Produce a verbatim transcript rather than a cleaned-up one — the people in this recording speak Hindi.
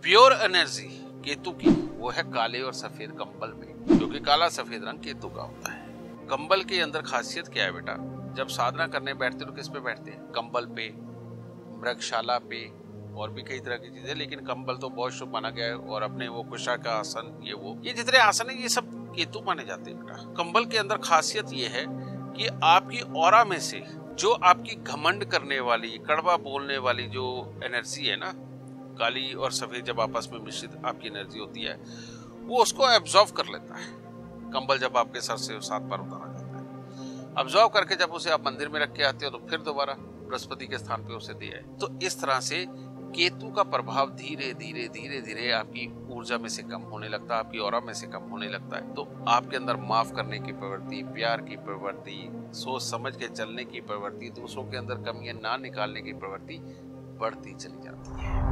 प्योर एनर्जी केतु की वो है काले और सफेद कंबल में, क्योंकि काला सफेद रंग केतु का होता है। कंबल के अंदर खासियत क्या है बेटा, जब साधना करने बैठते तो किस पे बैठते हैं? कंबल पे, मृगशाला पे और भी कई तरह की चीजें, लेकिन कंबल तो बहुत शुभ माना गया है। और अपने वो कुशा का आसन, ये वो ये जितने आसन है ये सब केतु माने जाते हैं बेटा। कंबल के अंदर खासियत ये है कि आपकी ऑरा में से जो आपकी घमंड करने वाली, कड़वा बोलने वाली जो एनर्जी है ना, काली और सफेद जब आपस में मिश्रित आपकी एनर्जी होती है, वो उसको एब्जॉर्व कर लेता है। कंबल जब आपके सर से सात बार उतारा जाता है, एब्जॉर्व करके जब उसे आप मंदिर में रख के आते हो तो फिर दोबारा बृहस्पति के स्थान पे उसे दिया है। तो इस तरह से केतु का प्रभाव धीरे धीरे धीरे धीरे आपकी ऊर्जा में से कम होने लगता है, आपकी ऑरा में से कम होने लगता है। तो आपके अंदर माफ करने की प्रवृत्ति, प्यार की प्रवृत्ति, सोच समझ के चलने की प्रवृत्ति, दूसरों के अंदर कमियां ना निकालने की प्रवृत्ति बढ़ती चली जाती है।